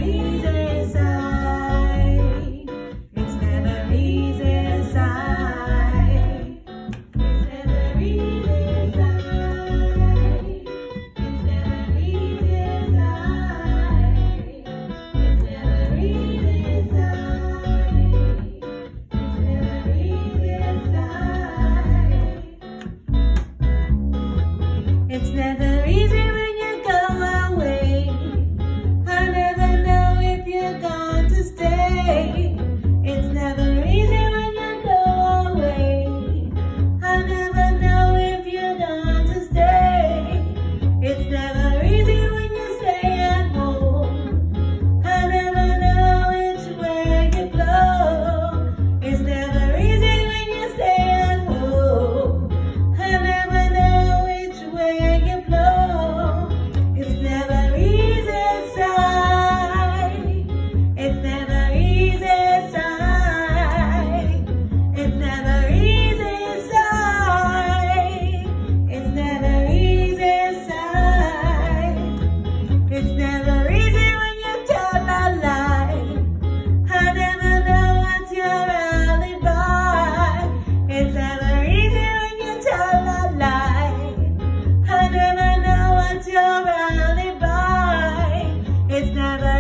It's never easy when you go away. I never know if you're going to stay. It's never easy when you go away. I never know if you're going to stay. It's never easy when you stay at home. I never know which way you blow. It's never easy when you stay at home. I never know which way you blow. It's never easy, sigh. It's never easy, sigh. It's never easy, sigh. It's never easy, sigh. It's never easy when you tell a lie. I never know what's your alibi. It's never easy when you tell a lie. I never know what's your alibi. It's never